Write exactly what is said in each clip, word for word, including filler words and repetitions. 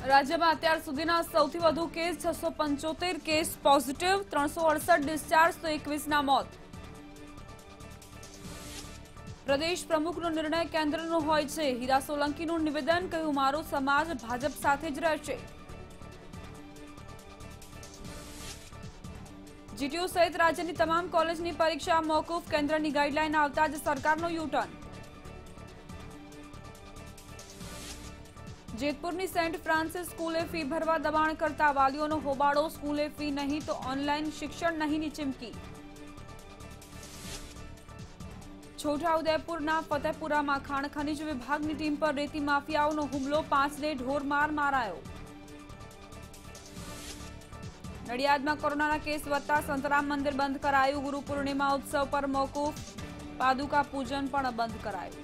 राज्य में अत्यार सुधीना सौथी वधु केस छसो पंचोतेर केस पॉजिटिव त्रणसो अड़सठ डिस्चार्ज तो एकवीस ना मौत। प्रदेश प्रमुखनो निर्णय केन्द्रनो होय छे। हीरा सोलंकीનું નિવેદન કહ્યું મારો સમાજ ભાજપ સાથે જ રહેશે। જીટીયુ સહિત રાજ્યની તમામ કોલેજની પરીક્ષા મોકૂફ। કેન્દ્રની ગાઈડલાઈન આવતા જ સરકારનો યુ-ટર્ન। જેતપુરની સેન્ટ ફ્રાન્સિસ સ્કૂલે ફી ભરવા દબાણ કરતા વાલીઓનો હોબાળો। સ્કૂલે ફી નહીં તો ઓનલાઈન શિક્ષણ નહીંની ચીમકી। છોટાઉદેપુરના ફતેપુરામાં ખાણ ખનીજ વિભાગની ટીમ પર રેતી માફિયાઓનો હુમલો। પાંચને ઢોરમાર મારાયો। નડિયાદમાં કોરોનાના કેસ વધતા સંતરામ મંદિર બંધ કરાયું। ગુરુ પૂર્ણિમા ઉત્સવ પર મોકૂફ। પાદુકા પૂજન પણ બંધ કરાયું।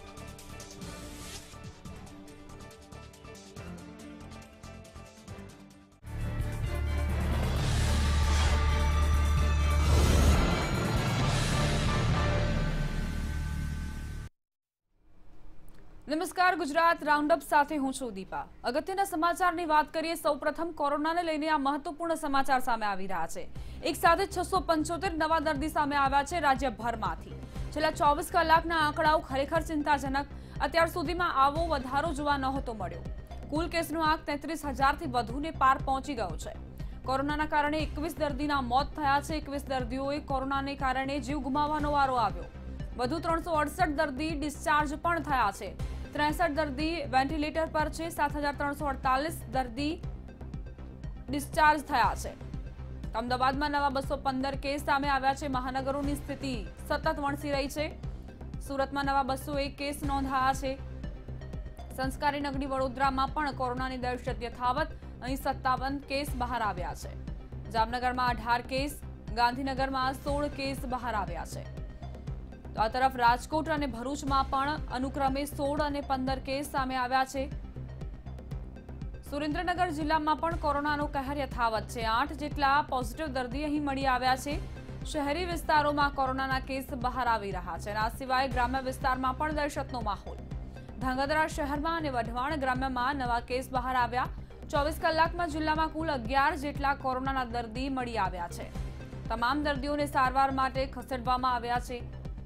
नमस्कार गुजरात राउंडअप साथे हूं छुं दीपा। अगत्यना समाचारनी वात करीए। सौप्रथम कोरोनाने लईने आ महत्वपूर्ण समाचार सामे आवी रह्या छे। एक साथे छसो पंचोतेर नवा दर्दी सामे आव्या छे राज्यभरमांथी। छेल्ला चौबीस कलाकना आंकड़ाओ खरेखर चिंताजनक। अत्यार सुधीमां आवो वधारो जोवा नहोतो मळ्यो। कुल केसनो आंक तेत्रीस हजार थी वधुने पार पहोंची गयो छे। कोरोनाना कारणे एकवीस दर्दीना मौत थया छे। एकवीस दर्दीओए कोरोनाने कारणे जीव गुमावવાનો वारो આવ્યો। વધુ ત્રણસો અડસઠ દર્દી ડિસ્ચાર્જ પણ થયા છે। ત્રેસઠ દર્દી વેન્ટિલેટર પર છે। સાત હજાર ત્રણસો અડતાલીસ દર્દી ડિસ્ચાર્જ થયા છે। અમદાવાદમાં નવા બસો પંદર કેસ સામે આવ્યા છે। મહાનગરોની સ્થિતિ સતત વણસી રહી છે। સુરતમાં નવા બસો એક કેસ નોંધાયા છે। સંસ્કારી નગરી વડોદરામાં પણ કોરોનાની દહેશત યથાવત। અહીં સત્તાવન કેસ બહાર આવ્યા છે। જામનગરમાં અઢાર કેસ, ગાંધીનગરમાં સોળ કેસ બહાર આવ્યા છે। तो आ तरफ राजकोट और भरूच में पण अनुक्रमे सोल और पंदर केस सामे आव्या छे। सुरेन्द्रनगर जिला में पण कोरोनानो कहर यथावत है। आठ जेटला पॉजिटिव दर्दी अहीं मळी आव्या छे। शहरी विस्तारों में कोरोना केस बहार आवी रह्या छे। आ सिवाय ग्राम्य विस्तार में पण दहशतनो माहोल। धांगध्रा शहर में वढवाण ग्राम्य में नवा केस बहार आव्या। चौबीस कलाक में जिला में कुल अगियार जेटला कोरोना दर्दी मळी आव्या छे। तमाम दर्दीओने सारवार माटे खसेडवामां आव्या छे।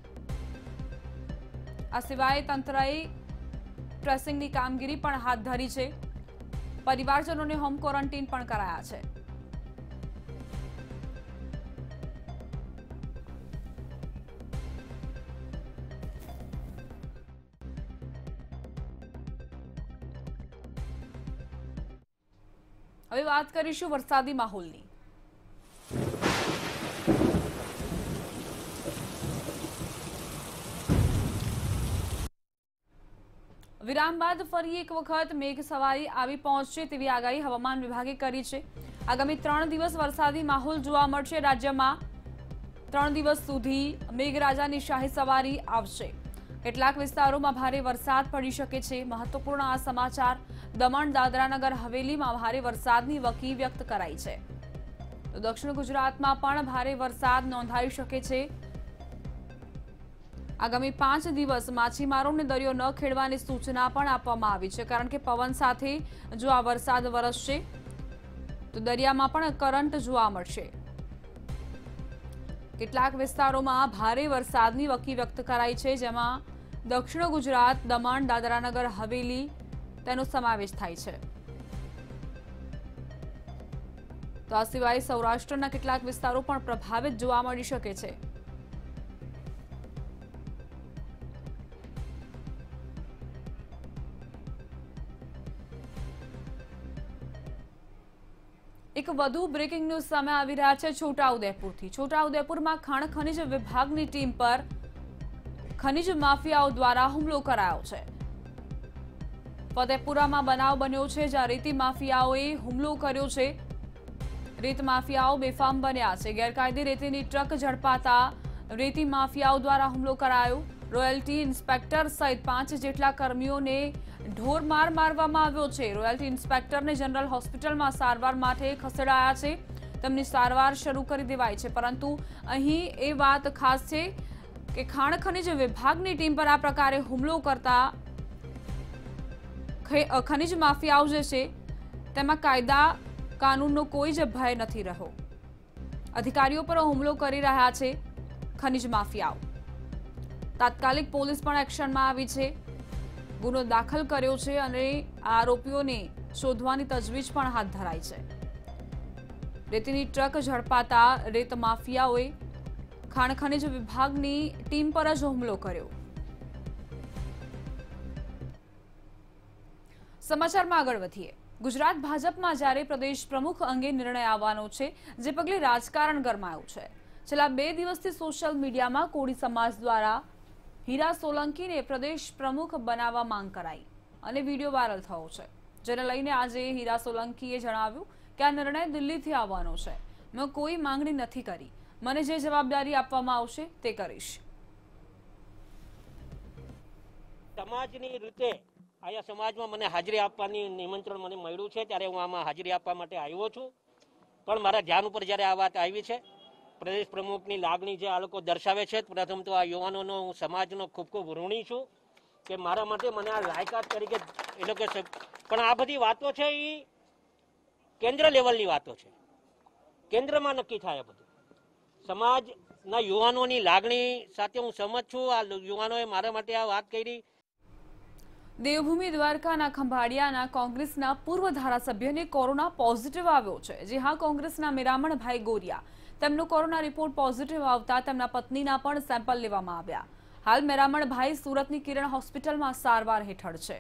आ सिवाय तंत्रए ट्रेसिंगनी कामगीरी पण हाथ धरी छे। परिवारजनोने होम क्वोरंटीन पण कराया छे। हवे वात करीशुं वरसादी माहोलनी। विराम बाद फरी एक वखत मेघ सवारी आवी पहोंचशे तेवी आगाही हवामान विभागे करी छे। आगामी त्रण दिवस वरसादी माहोल जोवा मळशे। राज्यमां त्रण दिवस सुधी मेघराजानी शाही सवारी आवशे। કેટલાક વિસ્તારોમાં ભારે વરસાદ પડી શકે છે। મહત્વપૂર્ણ આ સમાચાર। દમણ દાદરાનગર હવેલીમાં ભારે વરસાદની વકી વ્યક્ત કરાઈ છે। તો દક્ષિણ ગુજરાતમાં પણ ભારે વરસાદ નોંધાઈ શકે છે। आगामी पांच दिवस माछीमारोने दरियो न खेडवानी सूचना पण आपवामां आवी छे। कारण के पवन साथे जो आ वरसाद वरसशे तो दरियामां पण करंट जोवा मळशे। કેટલાક વિસ્તારોમાં ભારે વરસાદની વકી વ્યક્ત કરાઈ છે। જેમાં દક્ષિણ ગુજરાત, દમણ, દાદરાનગર હવેલી તેનો સમાવેશ થાય છે। તો આ સિવાય સૌરાષ્ટ્રના કેટલાક વિસ્તારો પણ પ્રભાવિત જોવા મળી શકે છે। एक વધુ બ્રેકિંગ ન્યૂઝ સામે આવી રહ્યા છે છોટાઉદેપુરથી। છોટાઉદેપુરમાં ખાણ ખનીજ વિભાગની ટીમ પર ખનીજ માફિયાઓ દ્વારા હુમલો કરાયો છે। ફતેપુરામાં બનાવ બન્યો છે જ્યાં રેતી માફિયાઓએ હુમલો કર્યો છે। રેત માફિયાઓ બેફામ બન્યા છે। ગેરકાયદે રેતીની ટ્રક ઝડપાતા રેતી માફિયાઓ દ્વારા હુમલો કરાયો। રોયલ્ટી ઇન્સ્પેક્ટર સહિત પાંચ જેટલા કર્મીઓને ઢોરમાર મારવામાં આવ્યો છે। રોયલ્ટી ઇન્સ્પેક્ટરને જનરલ હોસ્પિટલમાં સારવાર માટે ખસેડાયા છે। તેમની સારવાર શરૂ કરી દેવાઈ છે। પરંતુ અહીં એ વાત ખાસ છે કે ખાણ ખનીજ વિભાગની ટીમ પર આ પ્રકારે હુમલો કરતા ખનીજ માફિયાઓ જે છે તેમાં કાયદા કાનૂનનો કોઈ જ ભય નથી રહ્યો। અધિકારીઓ પર હુમલો કરી રહ્યા છે ખનીજ માફિયાઓ। તાત્કાલિક પોલીસ પણ એક્શનમાં આવી છે, ગુનો દાખલ કર્યો છે અને આરોપીઓને શોધવાની તજવીજ પણ હાથ ધરાઈ છે। રેતીની ટ્રક ઝડપાતા રેત માફિયાઓએ ખાણ ખનીજ વિભાગની ટીમ પર જ હુમલો કર્યો। સમાચારમાં આગળ વધીએ। ગુજરાત ભાજપમાં જ્યારે પ્રદેશ પ્રમુખ અંગે નિર્ણય આવવાનો છે, જે પગલે રાજકારણ ગરમાયું છે। છેલ્લા બે દિવસથી સોશિયલ મીડિયામાં કોળી સમાજ દ્વારા હીરા સોલંકીને પ્રદેશ પ્રમુખ બનાવવા માંગ કરાઈ અને વિડીયો વાયરલ થયો છે, જેને લઈને આજે હીરા સોલંકીએ જણાવ્યું કે આ નિર્ણય દિલ્હીથી આવવાનો છે। મેં કોઈ માંગણી નથી કરી, મને જે જવાબદારી આપવામાં આવશે તે કરીશ। સમાજની રીતે આયા સમાજમાં મને હાજરી આપવાની નિમંત્રણ મને મળ્યું છે, ત્યારે હું આમાં હાજરી આપવા માટે આવ્યો છું। પણ મારા ધ્યાન ઉપર જ્યારે આ વાત આવી છે, પ્રદેશ પ્રમુખની લાગણી જે આ લોકો દર્શાવે છે, પ્રથમ તો આ યુવાનોનો હું સમાજનો ખૂબ ખૂબ ઋણી છું કે મારા માટે મને આ લાયકાત તરીકે એ લોકો, પણ આ બધી વાતો છે એ કેન્દ્ર લેવલની વાતો છે, કેન્દ્રમાં નક્કી થાય બધું। સમાજના યુવાનોની લાગણી સાથે હું સહમત છું। આ યુવાનોએ મારા માટે આ વાત કરી। દેવભૂમિ દ્વારકાના ખંભાળિયાના કોંગ્રેસના પૂર્વ ધારાસભ્યને કોરોના પોઝિટિવ આવ્યો છે। જે હા, કોંગ્રેસના મેરામણભાઈ ગોરિયા, તેમનો કોરોના રિપોર્ટ પોઝિટિવ આવતા તેમના પત્નીના પણ સેમ્પલ લેવામાં આવ્યા। હાલ મેરામણભાઈ સુરતની કિરણ હોસ્પિટલમાં સારવાર હેઠળ છે।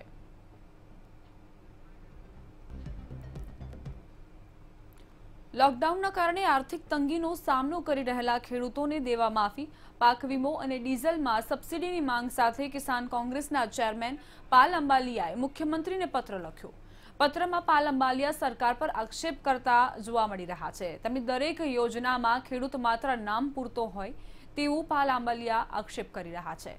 લોકડાઉનના કારણે આર્થિક તંગીનો સામનો કરી રહેલા ખેડૂતોને દેવા માફી, પાક વીમો અને ડીઝલમાં સબસિડીની માંગ સાથે કિસાન કોંગ્રેસના ચેરમેન પાલ અંબાલિયાએ મુખ્યમંત્રીને પત્ર લખ્યો। પત્રમાં પાલ અંબાલિયા સરકાર પર આક્ષેપ કરતા જોવા મળી રહ્યા છે। તેમની દરેક યોજનામાં ખેડૂત માત્ર નામ પૂરતો હોય તેવું પાલ અંબાલિયા આક્ષેપ કરી રહ્યા છે।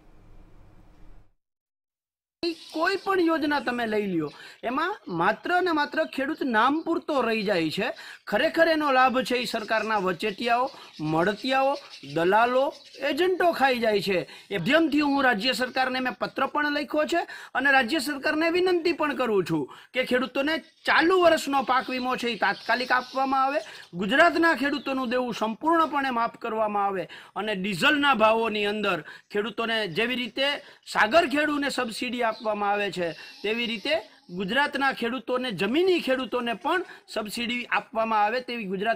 કોઈ પણ યોજના તમે લઈ લ્યો, એમાં માત્ર ને માત્ર ખેડૂત નામ પૂરતો રહી જાય છે। ખરેખર એનો લાભ છે એ સરકારના વચેટિયાઓ, મળતિયાઓ, દલાલો, એજન્ટો ખાઈ જાય છે। એ માધ્યમથી હું રાજ્ય સરકારને મેં પત્ર પણ લખ્યો છે અને રાજ્ય સરકારને વિનંતી પણ કરું છું કે ખેડૂતોને ચાલુ વર્ષનો પાક વીમો છે એ તાત્કાલિક આપવામાં આવે, ગુજરાતના ખેડૂતોનું દેવું સંપૂર્ણપણે માફ કરવામાં આવે અને ડીઝલના ભાવોની અંદર ખેડૂતોને જેવી રીતે સાગર ખેડૂને સબસિડી આપવામાં આવે છે તેવી રીતે ગુજરાતના ખેડૂતોને, જમીની ખેડૂતોને પણ સબસિડી આપવામાં આવે તેવી ગુજરાત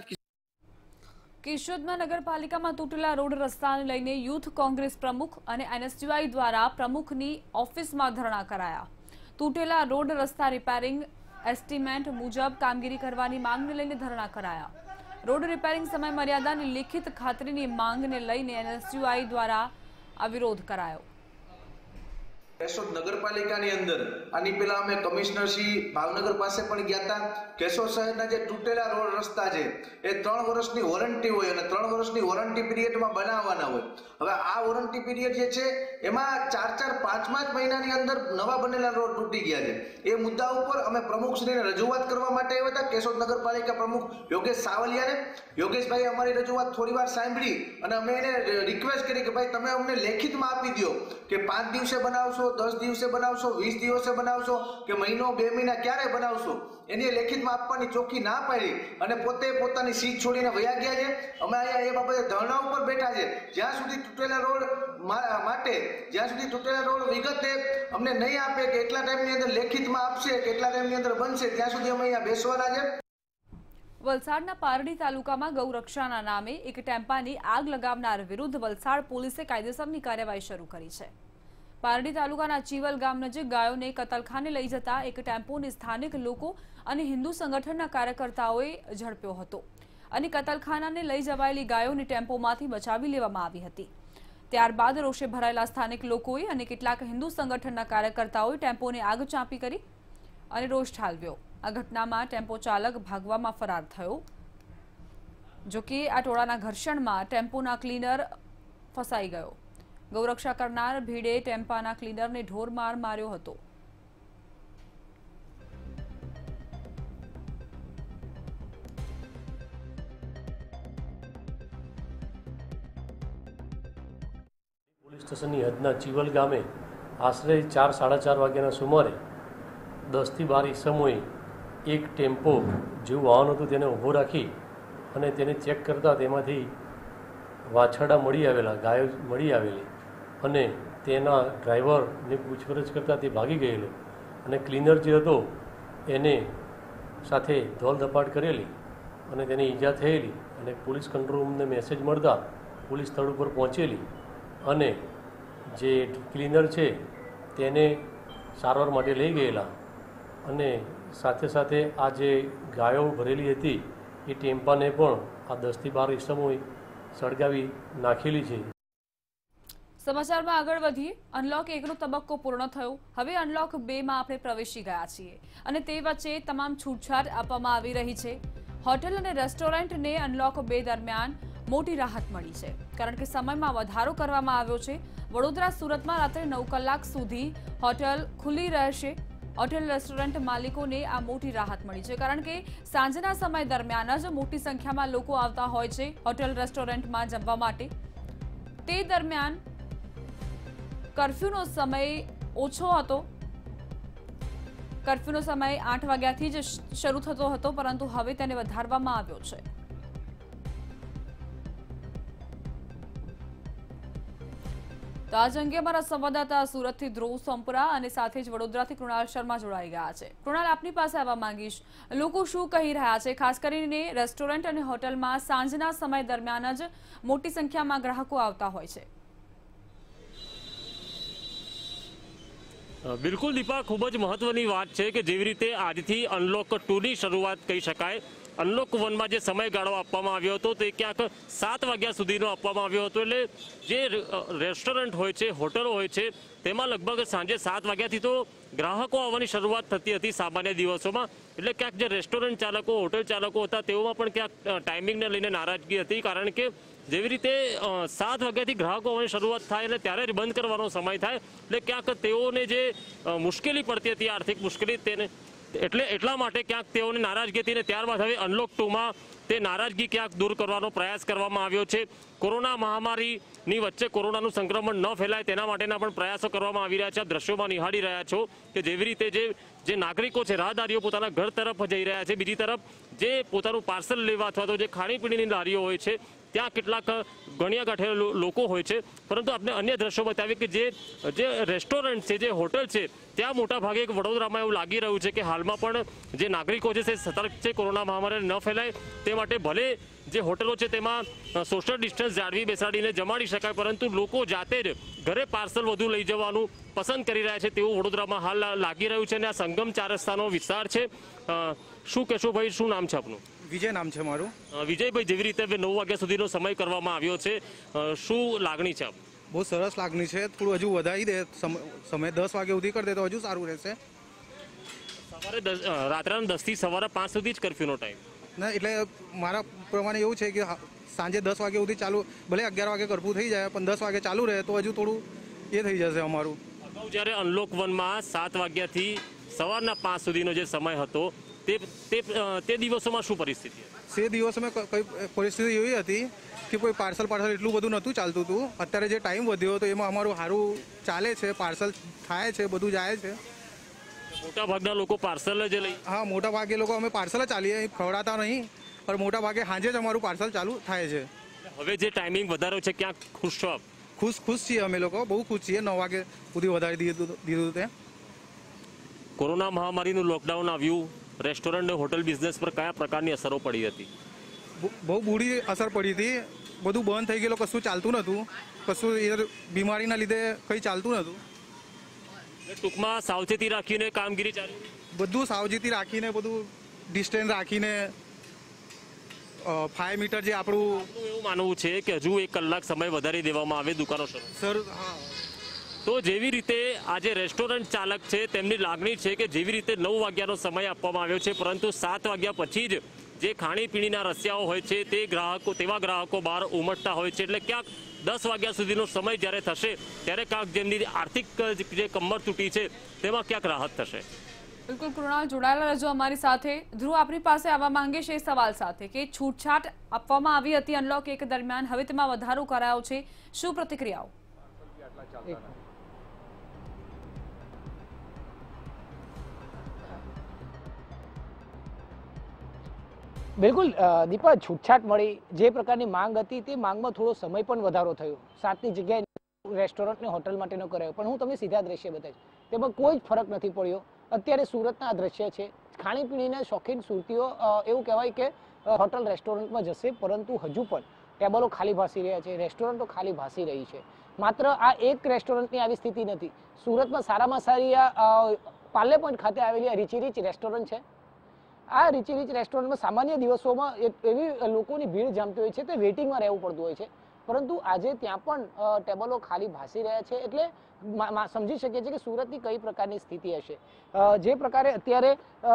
કેશોદમાં નગરપાલિકામાં તૂટેલા રોડ રસ્તાને લઈને યુથ કોંગ્રેસ પ્રમુખ અને એનએસયુઆઈ દ્વારા પ્રમુખની ઓફિસમાં ધરણા કરાયા। તૂટેલા રોડ રસ્તા રિપેરિંગ એસ્ટિમેટ મુજબ કામગીરી કરવાની માંગને લઈને ધરણા કરાયા। રોડ રિપેરિંગ સમય મર્યાદાની લિખિત ખાતરીની માંગને લઈને એનએસયુઆઈ દ્વારા આ વિરોધ કરાયો। કેશોદ નગરપાલિકાની અંદર આની પહેલા અમે કમિશનર શ્રી ભાવનગર પાસે પણ ગયા હતા। કેશોદ શહેરના જે તૂટેલા રોડ રસ્તા છે એ ત્રણ વર્ષની વોરંટી હોય અને ત્રણ વર્ષની વોરંટી પીરિયડમાં બનાવવાના હોય। હવે આ વોરંટી પીરિયડ જે છે એમાં ચાર ચાર પાંચ પાંચ મહિનાની અંદર નવા બનેલા રોડ તૂટી ગયા છે। એ મુદ્દા ઉપર અમે પ્રમુખશ્રીને રજૂઆત કરવા માટે આવ્યા હતા। કેશોદ નગરપાલિકા પ્રમુખ યોગેશ સાવલિયાને, યોગેશભાઈ અમારી રજૂઆત થોડી વાર સાંભળી અને અમે એને રિક્વેસ્ટ કરી કે ભાઈ તમે અમને લેખિતમાં આપી દો કે પાંચ દિવસે બનાવશો, દસ દિવસે બનાવશો, વીસ દિવસે બનાવશો કે મહિનો બે મહિના ક્યારે બનાવશો, એની લેખિતમાં આપવાની ચોખ્ખી ના પાડી અને પોતે પોતાની સીટ છોડીને વયા ગયા છે। અમે અહીંયા એ બાબતે ધરણા ઉપર બેઠા છે। જ્યાં સુધી તૂટેલા રોડ માટે, જ્યાં સુધી તૂટેલા રોડ વિગતે અમને નહીં આપે કે એટલા ટાઈમની અંદર લેખિતમાં આપશે કે એટલા ટાઈમની અંદર બનશે, ત્યાં સુધી અમે અહીંયા બેસવાના છે। વલસાડના પારડી તાલુકામાં ગૌરક્ષાના નામે એક ટેમ્પાની આગ લગાવનાર વિરુદ્ધ વલસાડ પોલીસે કાયદેસરની કાર્યવાહી શરૂ કરી છે। પારડી તાલુકાના ચીવલ ગામ નજીક ગાયોને કતલખાને લઈ જતા એક ટેમ્પોને સ્થાનિક લોકો અને હિન્દુ સંગઠનના કાર્યકર્તાઓએ ઝડપ્યો હતો અને કતલખાનાને લઈ જવાયેલી ગાયોને ટેમ્પોમાંથી બચાવી લેવામાં આવી હતી। ત્યારબાદ રોષે ભરાયેલા સ્થાનિક લોકોએ અને કેટલાક હિન્દુ સંગઠનના કાર્યકર્તાઓએ ટેમ્પોને આગ ચાંપી કરી અને રોષ ઠાલવ્યો। આ ઘટનામાં ટેમ્પો ચાલક ભાગવામાં ફરાર થયો। જોકે આ ટોળાના ઘર્ષણમાં ટેમ્પોના ક્લીનર ફસાઈ ગયો। ગૌરક્ષા કરનાર ભીડે ટેમ્પાના ક્લીનરને ઢોરમાર માર્યો હતો। પોલીસ સ્ટેશનની હદના ચીવલ ગામે આશરે ચાર સાડા ચાર વાગ્યાના સુમારે દસથી બાર ઈસમોએ એક ટેમ્પો જેવું વાહન હતું તેને ઊભો રાખી અને તેને ચેક કરતાં તેમાંથી વાછરડા મળી આવેલા, ગાયો મળી આવેલી અને તેના ડ્રાઈવરની પૂછપરછ કરતાં તે ભાગી ગયેલો અને ક્લીનર જે હતો એને સાથે ધોલ ધપાટ કરેલી અને તેને ઈજા થયેલી અને પોલીસ કંટ્રોલ રૂમને મેસેજ મળતા પોલીસ સ્થળ ઉપર પહોંચેલી અને જે ક્લીનર છે તેને સારવાર માટે લઈ ગયેલા અને સાથે સાથે આ જે ગાયો ભરેલી હતી એ ટેમ્પાને પણ આ દસથી બાર ઇસમોએ સળગાવી નાખેલી છે। સમાચારમાં આગળ વધીએ। અનલોક એકનો તબક્કો પૂર્ણ થયો, હવે અનલોક બે માં આપણે પ્રવેશી ગયા છીએ અને તે વચ્ચે તમામ છૂટછાટ આપવામાં આવી રહી છે। હોટેલ અને રેસ્ટોરન્ટને અનલોક બે દરમિયાન મોટી રાહત મળી છે, કારણ કે સમયમાં વધારો કરવામાં આવ્યો છે। વડોદરા સુરતમાં રાત્રે નવ કલાક સુધી હોટેલ ખુલ્લી રહેશે। હોટેલ રેસ્ટોરન્ટ માલિકોને આ મોટી રાહત મળી છે, કારણ કે સાંજના સમય દરમિયાન જ મોટી સંખ્યામાં લોકો આવતા હોય છે હોટેલ રેસ્ટોરન્ટમાં જમવા માટે। તે દરમિયાન કર્ફ્યુનો સમય ઓછો હતો। કર્ફ્યુનો સમય આઠ વાગ્યાથી જ શરૂ થતો હતો, પરંતુ હવે તેને વધારવામાં આવ્યો છે। તો આજ અંગે અમારા સંવાદદાતા સુરતથી ધ્રુવ સોમપુરા અને સાથે જ વડોદરાથી કૃણાલ શર્મા જોડાઈ ગયા છે। કૃણાલ, આપની પાસે આવવા માંગીશ, લોકો શું કહી રહ્યા છે? ખાસ કરીને રેસ્ટોરન્ટ અને હોટલમાં સાંજના સમય દરમિયાન જ મોટી સંખ્યામાં ગ્રાહકો આવતા હોય છે। બિલકુલ દીપા, ખૂબ જ મહત્વની વાત છે કે જેવી રીતે આજથી અનલોક ટુ ની શરૂઆત કહી શકાય। અનલોક વનમાં જે સમયગાળો આપવામાં આવ્યો હતો તે ક્યાંક સાત વાગ્યા સુધીનો આપવામાં આવ્યો હતો, એટલે જે રેસ્ટોરન્ટ હોય છે, હોટલો હોય છે, તેમાં લગભગ સાંજે સાત વાગ્યાથી તો ગ્રાહકો આવવાની શરૂઆત થતી હતી સામાન્ય દિવસોમાં। એટલે ક્યાંક જે રેસ્ટોરન્ટ ચાલકો, હોટેલ ચાલકો હતા તેઓમાં પણ ક્યાંક ટાઈમિંગને લઈને નારાજગી હતી, કારણ કે જેવી રીતે સાત વાગ્યાથી ગ્રાહકો આવવાની શરૂઆત થાય અને ત્યારે જ બંધ કરવાનો સમય થાય, એટલે ક્યાંક તેઓને જે મુશ્કેલી પડતી હતી, આર્થિક મુશ્કેલી, તેને એટલે એટલા માટે ક્યાંક તેઓને નારાજગી હતી અને ત્યારબાદ હવે અનલોક ટુમાં તે નારાજગી ક્યાંક દૂર કરવાનો પ્રયાસ કરવામાં આવ્યો છે। કોરોના મહામારીની વચ્ચે કોરોનાનું સંક્રમણ ન ફેલાય તેના માટેના પણ પ્રયાસો કરવામાં આવી રહ્યા છે। આ દ્રશ્યોમાં નિહાળી રહ્યા છો કે જેવી રીતે જે જે નાગરિકો છે, રાહદારીઓ પોતાના ઘર તરફ જઈ રહ્યા છે, બીજી તરફ જે પોતાનું પાર્સલ લેવા અથવા તો જે ખાણીપીણીની લારીઓ હોય છે ત્યાં કેટલાક ગણ્યા ગાંઠેલા લોકો હોય છે, પરંતુ આપણે અન્ય દ્રશ્યો બતાવીએ કે જે જે રેસ્ટોરન્ટ છે, જે હોટલ છે, ત્યાં મોટા ભાગે વડોદરામાં એવું લાગી રહ્યું છે કે હાલમાં પણ જે નાગરિકો છે તે સતર્ક છે, કોરોના મહામારી ન ફેલાય તે માટે ભલે જે હોટલો છે તેમાં સોશિયલ ડિસ્ટન્સ જાળવી બેસાડીને જમાડી શકાય, પરંતુ લોકો જાતે જ ઘરે પાર્સલ વધુ લઈ જવાનું પસંદ કરી રહ્યા છે તેવું વડોદરામાં હાલ લાગી રહ્યું છે અને આ સંગમ ચાર રસ્તાનો વિસ્તાર છે। શું કહેશો ભાઈ, શું નામ છે આપનું? વિજય નામ છે મારું। વિજયભાઈ, જેવી રીતે હવે નવ વાગ્યા સુધીનો સમય કરવામાં આવ્યો છે, શું લાગણી છે? બહુ સરસ લાગણી છે, થોડું હજુ વધારી દે સમય, દસ વાગ્યા સુધી કરી દે તો હજુ સારું રહેશે। સવારે દસ રાત્રના દસ થી સવારે પાંચ સુધી જ કર્ફ્યુનો ટાઈમ ના, એટલે મારા પ્રમાણે એવું છે કે સાંજે દસ વાગ્યા સુધી ચાલુ, ભલે અગિયાર વાગે કર્ફ્યુ થઈ જાય પણ દસ વાગે ચાલુ રહે તો હજુ થોડું એ થઈ જશે અમારું। અગાઉ જ્યારે અનલોક વનમાં સાત વાગ્યાથી સવારના પાંચ સુધીનો જે સમય હતો તે તે દિવસોમાં શું પરિસ્થિતિ હતી? તે દિવસોમાં કઈ પરિસ્થિતિ એવી હતી કે કોઈ પાર્સલ પાર્સલ એટલું બધું નહોતું ચાલતું હતું। અત્યારે જે ટાઈમ વધ્યો તો એમાં અમારું સારું ચાલે છે, પાર્સલ થાય છે, બધું જાય છે। મોટા ભાગના લોકો પાર્સલ જ લઈ? હા, મોટા ભાગે લોકો અમે પાર્સલ જ ચાલીએ, ખવડાતા નહીં, પણ મોટા ભાગે સાંજે જ અમારું પાર્સલ ચાલુ થાય છે। હવે જે ટાઈમિંગ વધારો છે, ક્યાંક ખુશ છો આપ? ખુશ ખુશ છીએ અમે લોકો, બહુ ખુશ છીએ। નવ વાગે સુધી વધારી દીધું દીધું તે કોરોના મહામારીનું લોકડાઉન આવ્યું, રેસ્ટોરન્ટ અને હોટલ બિઝનેસ પર કયા પ્રકારની અસરો પડી હતી? બહુ બુરી અસર પડી હતી। બધું બંધ થઈ ગયેલું, કશું ચાલતું નહોતું, કશું એ બીમારીના લીધે કંઈ ચાલતું નહોતું। ટૂંકમાં સાવચેતી રાખીને કામગીરી ચાલુ? બધું સાવચેતી રાખીને, બધું ડિસ્ટન્સ રાખીને, ફાઈવ મીટર જે આપણું એવું માનવું છે કે હજુ એક કલાક સમય વધારી દેવામાં આવે દુકાનો શરૂ? સર, હા, તો જેવી રીતે આજે રેસ્ટોરન્ટ ચાલક છે તેમની લાગણી છે કે જેવી રીતે નવ વાગ્યાનો સમય આપવામાં આવ્યો છે, પરંતુ સાત વાગ્યા પછી જ જે ખાણીપીણીના રસિયાઓ હોય છે તે ગ્રાહકો, તેવા ગ્રાહકો બહાર ઉમટતા હોય છે, એટલે ક્યાંક દસ વાગ્યા સુધીનો સમય જ્યારે થશે ત્યારે ક્યાંક જેમની આર્થિક જે કમર તૂટી છે તેમાં ક્યાંક રાહત થશે। બિલકુલ કૃણાલ, જોડાયેલા રહેજો અમારી સાથે। ધ્રુવ, આપની પાસે આવવા માંગે છે એ સવાલ સાથે કે છૂટછાટ આપવામાં આવી હતી અનલોક એક દરમિયાન, હવે તેમાં વધારો કરાયો છે, શું પ્રતિક્રિયાઓ? બિલકુલ અ, દીપા, છૂટછાટ મળી, જે પ્રકારની માંગ હતી તે માંગમાં થોડો સમય પણ વધારો થયો. સાતની જગ્યાએ રેસ્ટોરન્ટને હોટલ માટેનો કરાયો, પણ હું તમને સીધા દ્રશ્ય બતાવીશ, તેમાં કોઈ જ ફરક નથી પડ્યો. અત્યારે સુરતના આ દ્રશ્ય છે. ખાણીપીણીના શોખીન સુરતીઓ અ, એવું કહેવાય કે અ, હોટલ રેસ્ટોરન્ટમાં જશે, પરંતુ હજુ પણ ટેબલો ખાલી ભાસી રહ્યા છે, રેસ્ટોરન્ટો ખાલી ભાસી રહી છે. માત્ર આ એક રેસ્ટોરન્ટની આવી સ્થિતિ નથી. સુરતમાં સારામાં સારી આ પાર્લે પોઈન્ટ ખાતે આવેલી આ રીચી રીચ રેસ્ટોરન્ટ છે. આ રીચી રીચ રેસ્ટોરન્ટમાં સામાન્ય દિવસોમાં એવી લોકોની ભીડ જામતી હોય છે, તે વેઇટિંગમાં રહેવું પડતું હોય છે, પરંતુ આજે ત્યાં પણ ટેબલો ખાલી ભાસી રહ્યા છે. એટલે સમજી શકીએ છીએ કે સુરતની કઈ પ્રકારની સ્થિતિ હશે. જે પ્રકારે અત્યારે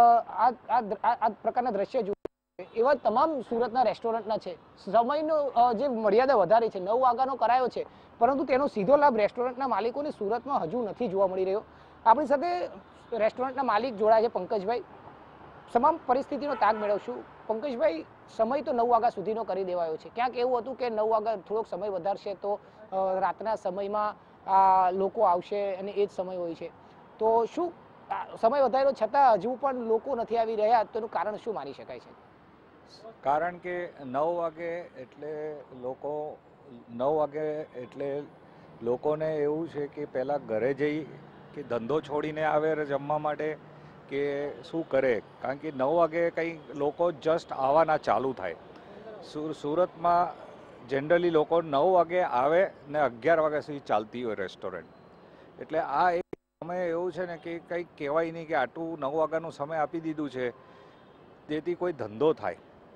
આ પ્રકારના દ્રશ્ય જોવા એવા તમામ સુરતના રેસ્ટોરન્ટના છે. સમયનો જે મર્યાદા વધારી છે, નવ વાગ્યાનો કરાયો છે, પરંતુ તેનો સીધો લાભ રેસ્ટોરન્ટના માલિકોને સુરતમાં હજુ નથી જોવા મળી રહ્યો. આપણી સાથે રેસ્ટોરન્ટના માલિક જોડાયા છે, પંકજભાઈ. તમામ પરિસ્થિતિનો તાગ મેળવશું. પંકજભાઈ, સમય તો નવ વાગ્યા સુધીનો કરી દેવાયો છે. ક્યાંક એવું હતું કે નવ વાગ્યા થોડોક સમય વધારશે તો રાતના સમયમાં આ લોકો આવશે અને એ જ સમય હોય છે, તો શું સમય વધાર્યો છતાં હજુ પણ લોકો નથી આવી રહ્યા, તેનું કારણ શું માની શકાય છે? કારણ કે નવ વાગે એટલે લોકો નવ વાગે એટલે લોકોને એવું છે કે પહેલાં ઘરે જઈ કે ધંધો છોડીને આવે જમવા માટે કે શું કરે, કારણ કે નવ વાગે કંઈ લોકો જસ્ટ આવવાના ચાલુ થાય. સુરતમાં જનરલી લોકો નવ વાગે આવે ને અગિયાર વાગ્યા સુધી ચાલતી હોય રેસ્ટોરન્ટ. એટલે આ એક સમય એવું છે ને કે કંઈક કહેવાય નહીં કે આટલું નવ વાગ્યાનો સમય આપી દીધું છે, તેથી કોઈ ધંધો થાય.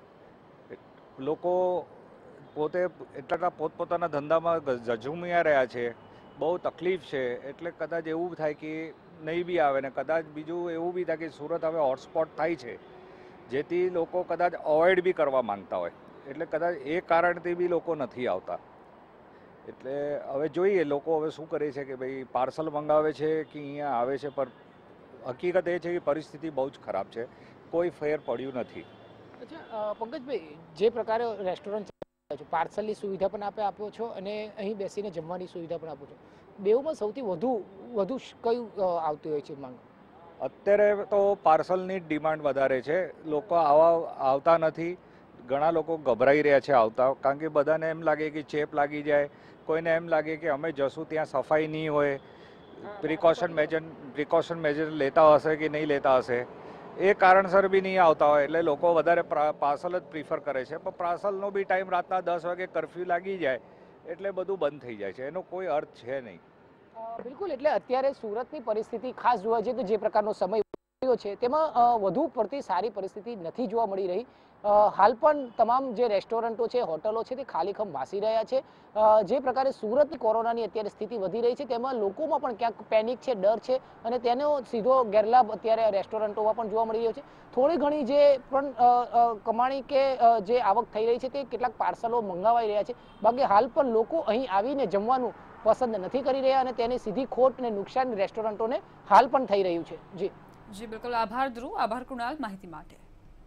લોકો પોતે એટલા પોતપોતાના ધંધામાં ઝઝૂમ્યા રહ્યા છે, બહુ તકલીફ છે. એટલે કદાચ એવું થાય કે નહીં બી આવે ને કદાચ બીજું એવું બી થાય કે સુરત હવે હોટસ્પોટ થાય છે, જેથી લોકો કદાચ અવોઇડ બી કરવા માંગતા હોય. એટલે કદાચ એ કારણથી બી લોકો નથી આવતા. એટલે હવે જોઈએ લોકો હવે શું કરે છે કે ભાઈ પાર્સલ મંગાવે છે કે અહીંયા આવે છે, પણ હકીકત એ છે કે પરિસ્થિતિ બહુ જ ખરાબ છે, કોઈ ફેર પડ્યું નથી. અચ્છા પંકજભાઈ, જે પ્રકારે રેસ્ટોરન્ટ પાર્સલની સુવિધા પણ આપે આપો છો અને અહીં બેસીને જમવાની સુવિધા પણ આપો છો, બેઉમાં સૌથી વધુ વધુ કયું આવતું હોય છે માંગ? અત્યારે તો પાર્સલની જ ડિમાન્ડ વધારે છે. લોકો આવા આવતા નથી. ઘણા લોકો ગભરાઈ રહ્યા છે આવતા, કારણ કે બધાને એમ લાગે કે ચેપ લાગી જાય, કોઈને એમ લાગે કે અમે જશું ત્યાં સફાઈ નહીં હોય, પ્રિકોશન મેજર પ્રિકોશન મેજર લેતા હશે કે નહીં લેતા હશે, એ કારણસર બી નહીં આવતા હોય. એટલે લોકો વધારે પાર્સલ જ પ્રિફર કરે છે. પણ પાર્સલનો બી ટાઈમ રાતના દસ વાગે કર્ફ્યુ લાગી જાય એટલે બધું બંધ થઈ જાય છે, એનો કોઈ અર્થ છે નહીં. બિલકુલ, એટલે અત્યારે સુરતની પરિસ્થિતિ ખાસ જોવા જઈએ તો જે પ્રકારનો સમય છે તેમાં વધુ પડતી સારી પરિસ્થિતિ નથી જોવા મળી રહી. હાલ પણ તમામ જે રેસ્ટોરન્ટો છે, હોટલો છે, તે ખાલીખમ ભાસી રહ્યા છે. જે પ્રકારે સુરતની કોરોનાની અત્યારે સ્થિતિ વધી રહી છે તેમાં લોકોમાં પણ ક્યાંક પેનિક છે, ડર છે અને તેનો સીધો ગેરલાભ અત્યારે રેસ્ટોરન્ટોમાં પણ જોવા મળી રહ્યો છે. થોડી ઘણી જે પણ કમાણી કે જે આવક થઈ રહી છે તે કેટલાક પાર્સલો મંગાવાઈ રહ્યા છે, બાકી હાલ પણ લોકો અહીં આવીને જમવાનું પસંદ નથી કરી રહ્યા અને તેની સીધી ખોટ અને નુકસાન રેસ્ટોરન્ટોને હાલ પણ થઈ રહ્યું છે. જી જી બિલકુલ, આભાર ધ્રુવ, આભાર કૃણાલ માહિતી માટે.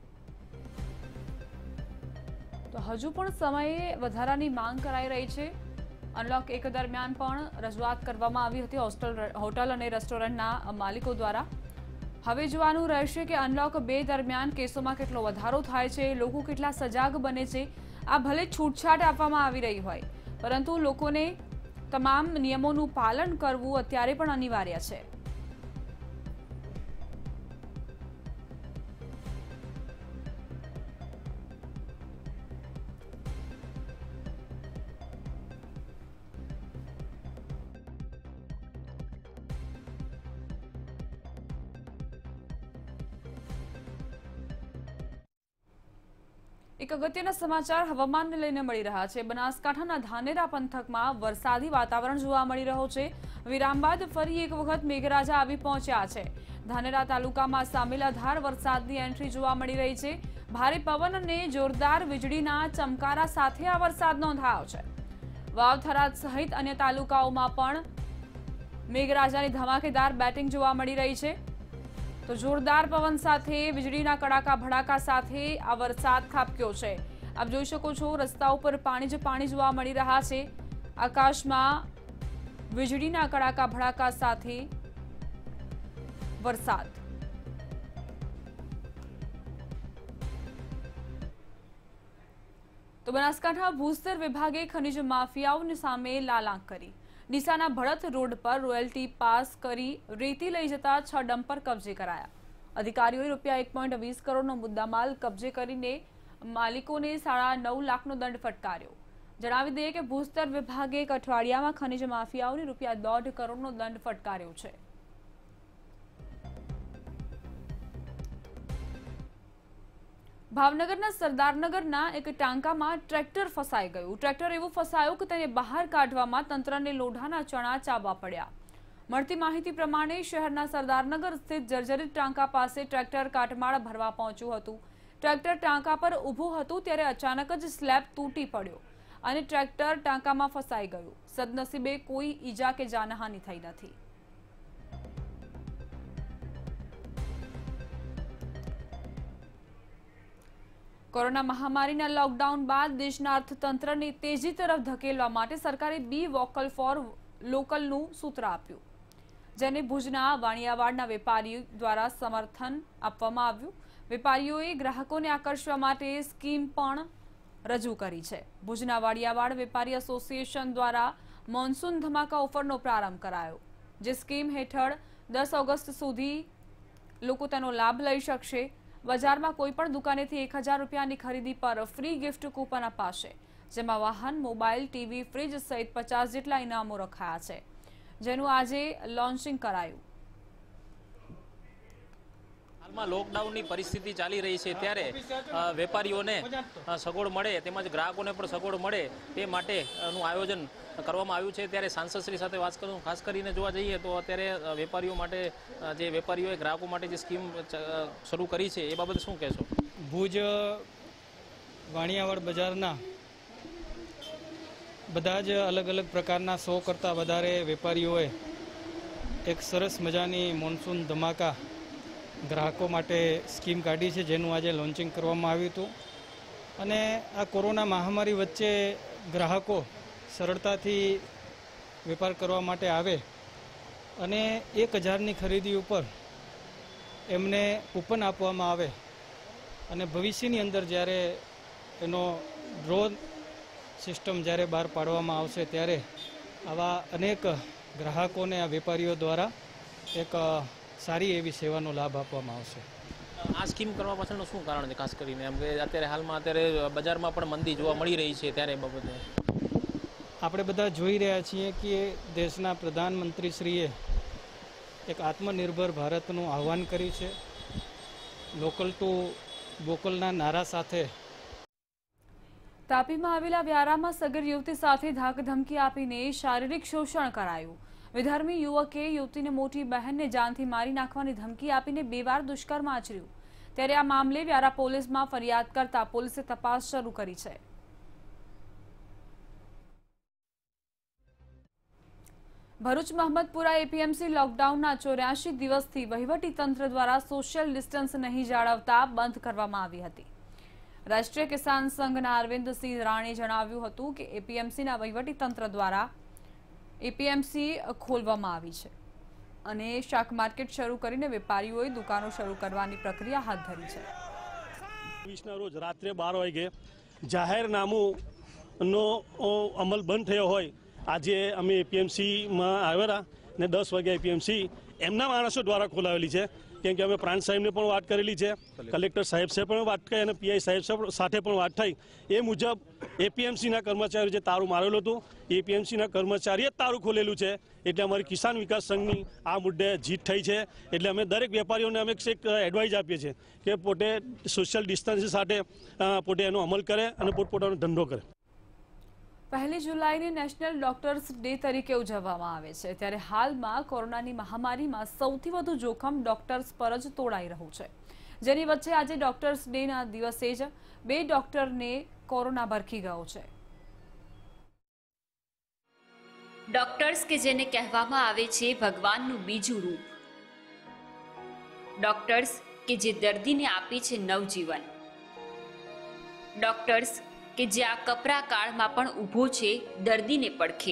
તો હજુ પણ સમયે વધારાની માંગ કરાઈ રહી છે. અનલોક એક દરમિયાન પણ રજૂઆત કરવામાં આવી હતી હોસ્ટેલ હોટલ અને રેસ્ટોરન્ટના માલિકો દ્વારા. હવે જોવાનું રહેશે કે અનલોક બે દરમિયાન કેસોમાં કેટલો વધારો થાય છે, લોકો કેટલા સજાગ બને છે. આ ભલે છૂટછાટ આપવામાં આવી રહી હોય, પરંતુ લોકોને તમામ નિયમોનું પાલન કરવું અત્યારે પણ અનિવાર્ય છે. એક અગત્યના સમાચાર હવામાનને લઈને મળી રહ્યા છે. બનાસકાંઠાના ધાનેરા પંથકમાં વરસાદી વાતાવરણ જોવા મળી રહ્યો છે. વિરામ બાદ ફરી એક વખત મેઘરાજા આવી પહોંચ્યા છે. ધાનેરા તાલુકામાં સામેલાધાર વરસાદની એન્ટ્રી જોવા મળી રહી છે. ભારે પવન અને જોરદાર વીજળીના ચમકારા સાથે આ વરસાદ નોંધાયો છે. વાવ, થરાદ સહિત અન્ય તાલુકાઓમાં પણ મેઘરાજાની ધમાકેદાર બેટિંગ જોવા મળી રહી છે. તો જોરદાર પવન સાથે વીજળીના કડાકા ભડાકા સાથે આ વરસાદ ખાબક્યો છે. આપ જોઈ શકો છો રસ્તા ઉપર પાણી જ પાણી જોવા મળી રહ્યા છે. આકાશમાં વીજળીના કડાકા ભડાકા સાથે વરસાદ. તો બનાસકાંઠા ભૂસ્તર વિભાગે ખનિજ માફિયાઓની સામે લાલાંક કરી. ડીસાના ભળત રોડ પર રોયલ્ટી પાસ કરી રેતી લઈ જતા છ ડમ્પર કબજે કરાયા. અધિકારીઓએ રૂપિયા એક પોઈન્ટ વીસ કરોડનો મુદ્દામાલ કબજે કરીને માલિકોને સાડા નવ લાખનો દંડ ફટકાર્યો. જણાવી દઈએ કે ભૂસ્તર વિભાગે એક અઠવાડિયામાં ખનિજ માફિયાઓને રૂપિયા દોઢ કરોડનો દંડ ફટકાર્યો છે. ભાવનગરના સરદારનગરના એક ટાંકામાં ટ્રેક્ટર ફસાઈ ગયું. ટ્રેક્ટર એવું ફસાયું કે તેને બહાર કાઢવામાં તંત્રને લોઢાના ચણા ચાવવા પડ્યા. મળતી માહિતી પ્રમાણે શહેરના સરદારનગર સ્થિત જર્જરિત ટાંકા પાસે ટ્રેક્ટર કાટમાળ ભરવા પહોંચ્યું હતું. ટ્રેક્ટર ટાંકા પર ઊભું હતું ત્યારે અચાનક જ સ્લેબ તૂટી પડ્યો અને ટ્રેક્ટર ટાંકામાં ફસાઈ ગયું. સદનસીબે કોઈ ઈજા કે જાનહાનિ થઈ નથી. કોરોના મહામારીના લોકડાઉન બાદ દેશના અર્થતંત્રને તેજી તરફ ધકેલવા માટે સરકારે બી વોકલ ફોર લોકલનું સૂત્ર આપ્યું, જેને ભુજના વાણિયાવાડના વેપારીઓ દ્વારા સમર્થન આપવામાં આવ્યું. વેપારીઓએ ગ્રાહકોને આકર્ષવા માટે સ્કીમ પણ રજૂ કરી છે. ભુજના વાણિયાવાડ વેપારી એસોસિએશન દ્વારા મોન્સૂન ધમાકા ઓફરનો પ્રારંભ કરાયો, જે સ્કીમ હેઠળ દસ ઓગસ્ટ સુધી લોકો તેનો લાભ લઈ શકશે. બજારમાં કોઈપણ દુકાનેથી એક હજાર રૂપિયાની ખરીદી પર ફ્રી ગિફ્ટ કૂપન અપાશે, જેમાં વાહન, મોબાઈલ, ટીવી, ફ્રીજ સહિત પચાસ જેટલા ઇનામો રખાયા છે, જેનું આજે લોન્ચિંગ કરાયું. હાલમાં લોકડાઉનની પરિસ્થિતિ ચાલી રહી છે ત્યારે વેપારીઓને સગવડ મળે તેમજ ગ્રાહકોને પણ સગવડ મળે તે માટેનું આયોજન કરવામાં આવ્યું છે. ત્યારે સાંસદશ્રી સાથે વાત કરું, ખાસ કરીને જોવા જઈએ તો અત્યારે વેપારીઓ માટે જે વેપારીઓએ ગ્રાહકો માટે જે સ્કીમ શરૂ કરી છે એ બાબતે શું કહેશો? ભુજ વાણિયાવાડ બજારના બધા જ અલગ અલગ પ્રકારના સો કરતાં વધારે વેપારીઓએ એક સરસ મજાની મોન્સૂન ધમાકા ગ્રાહકો માટે સ્કીમ કાઢી છે, જેનું આજે લોન્ચિંગ કરવામાં આવ્યું હતું. અને આ કોરોના મહામારી વચ્ચે ગ્રાહકો સરળતાથી વેપાર કરવા માટે આવે અને એક હજારની ખરીદી ઉપર એમને કૂપન આપવામાં આવે અને ભવિષ્યની અંદર જ્યારે એનો ડ્રો સિસ્ટમ જ્યારે બહાર પાડવામાં આવશે ત્યારે આવા અનેક ગ્રાહકોને આ વેપારીઓ દ્વારા એક સારી એવી સેવાનો લાભ આપવામાં આવશે. આ સ્કીમ કરવા પાછળનું શું કારણ છે? ખાસ કરીને એમ કે અત્યારે હાલમાં અત્યારે બજારમાં પણ મંદી જોવા મળી રહી છે, ત્યારે એ બાબતે આપણે બધા જોઈ રહ્યા છીએ કે દેશના પ્રધાનમંત્રીશ્રીએ એક આત્મનિર્ભર ભારતનું આહ્વાન કર્યું છે. લોકલ ટુ વોકલના નારા સાથે તાપીમાં આવેલા વ્યારામાં સગીર યુવતી સાથે ધાકધમકી આપીને શારીરિક શોષણ કરાયું. વિધર્મી યુવકે યુવતીને મોટી બહેનને જાનથી મારી નાખવાની ધમકી આપીને બે વાર દુષ્કર્મ આચર્યું. ત્યારે આ મામલે વ્યારા પોલીસમાં ફરિયાદ કરતા પોલીસે તપાસ શરૂ કરી છે. ભરૂચ મહમ્મદપુરા એપીએમસી લોકડાઉનના ચોર્યાસી દિવસથી વહીવટી તંત્ર દ્વારા સોશિયલ ડિસ્ટન્સ નહીં જાળવતા બંધ કરવામાં આવી હતી. રાષ્ટ્રીય કિસાન સંઘના અરવિંદસિંહ રાણે જણાવ્યું હતું કે એપીએમસીના વહીવટી તંત્ર દ્વારા એપીએમસી ખોલવામાં આવી છે અને શાક માર્કેટ શરૂ કરીને વેપારીઓએ દુકાનો શરૂ કરવાની પ્રક્રિયા હાથ ધરી છે. વીસના રોજ રાત્રે બાર વાગે જાહેરનામુંનો અમલ બંધ થયો હોય, આજે અમે એપીએમસીમાં આવેલા ને દસ વાગે એપીએમસી એમના માણસો દ્વારા ખોલાવેલી છે. કેમ કે અમે પ્રાંત સાહેબને પણ વાત કરેલી છે, કલેક્ટર સાહેબ સાથે પણ વાત કરી અને પીઆઈ સાહેબ સાથે પણ વાત થઈ. એ મુજબ એપીએમસીના કર્મચારીઓ જે તારું મારેલું હતું, એપીએમસીના કર્મચારીએ જ તારું ખોલેલું છે. એટલે અમારી કિસાન વિકાસ સંઘની આ મુદ્દે જીત થઈ છે. એટલે અમે દરેક વેપારીઓને અમે એક એડવાઇસ આપીએ છીએ કે પોતે સોશિયલ ડિસ્ટન્સ સાથે પોતે એનો અમલ કરે અને પોતપોતાનો ધંધો કરે. પહેલી જુલાઈને નેશનલ ડોક્ટર્સ ડે તરીકે ઉજવવામાં આવે છે, ત્યારે હાલમાં કોરોનાની મહામારીમાં સૌથી વધુ જોખમ ડોક્ટર્સ પર જ તોડાઈ રહ્યું છે, જેની વચ્ચે આજે ડોક્ટર્સ ડેના દિવસે જ બે ડોક્ટરને કોરોના ભરખી ગયો છે. ડોક્ટર્સ કે જેને કહેવામાં આવે છે ભગવાનનું બીજું રૂપ, ડોક્ટર્સ કે જે દર્દીને આપે છે નવજીવન, ડોક્ટર્સ કે જે આ કપરા કાળમાં પણ ઊભો છે દર્દીને પડખે.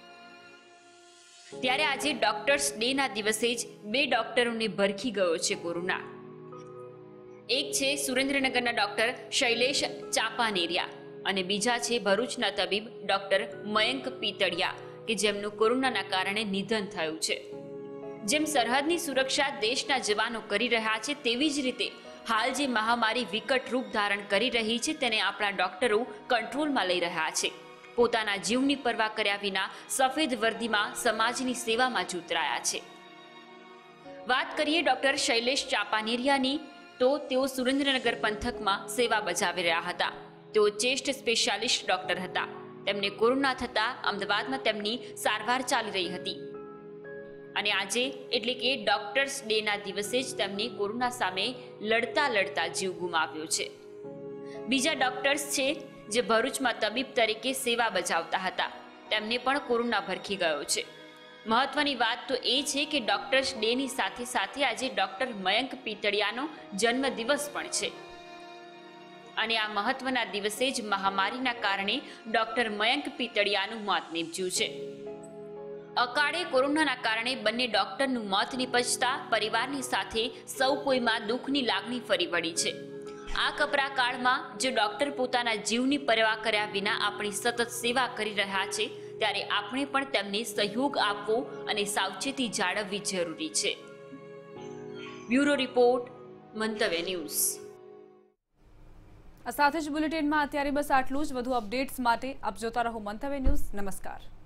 ત્યારે આજે ડોક્ટર્સ ડેના દિવસે જ બે ડોક્ટરોને ભરખી ગયો છે કોરોના. એક છે સુરેન્દ્રનગરના ડોક્ટર શૈલેષ ચાપાનેરિયા, અને બીજા છે ભરૂચના તબીબ ડોક્ટર મયંક પીતળિયા કે જેમનું કોરોનાના કારણે નિધન થયું છે। જેમ સરહદની સુરક્ષા દેશના જવાનો કરી રહ્યા છે, તેવી જ રીતે હાલ જે મહામારી વિકટ રૂપ ધારણ કરી રહી છે તેને આપણા ડોક્ટરો કંટ્રોલમાં લઈ રહ્યા છે। પોતાના જીવની પરવા કર્યા વિના સફેદ વર્દીમાં સમાજની સેવામાં જોતરાયા છે। વાત કરીએ ડોક્ટર શૈલેષ ચાપાનેરિયાની, તો તેઓ સુરેન્દ્રનગર પંથકમાં સેવા બજાવી રહ્યા હતા। તેઓ ચેસ્ટ સ્પેશિયાલિસ્ટ ડોક્ટર હતા। તેમને કોરોના થતા અમદાવાદમાં તેમની સારવાર ચાલી રહી હતી અને આજે એટલે કે ડોક્ટર્સ ડેના દિવસે જ તેમની કોરોના સામે લડતા લડતા જીવ ગુમાવ્યો છે। બીજા ડોક્ટર્સ છે જે ભરૂચમાં તબીબ તરીકે સેવા બજાવતા હતા, તેમને પણ કોરોના ભરખી ગયો છે। મહત્વની વાત તો એ છે કે ડોક્ટર્સ ડેની સાથે સાથે આજે ડોક્ટર મયંક પીતળિયાનો જન્મદિવસ પણ છે અને આ મહત્વના દિવસે જ મહામારીના કારણે ડોક્ટર મયંક પીતળિયાનું મોત નીપજ્યું છે। અકાળે કોરોનાના કારણે બંને ડોક્ટરનું મોત નીપજતા પરિવારની સાથે સૌ કોઈમાં દુઃખની લાગણી ફરી વળી છે। આ કપરા કાળમાં જે ડોક્ટર પોતાના જીવની પરવા કર્યા વિના આપણી સતત સેવા કરી રહ્યા છે, ત્યારે આપણે પણ તેમને સહયોગ આપવો અને સાવચેતી જાળવવી જરૂરી છે। Bureau report, Mantavya news. આ સાથે જ બુલેટિનમાં અત્યારે બસ આટલું જ। વધુ અપડેટ્સ માટે આપ જોતા રહો મંતવ્ય ન્યૂઝ। નમસ્કાર।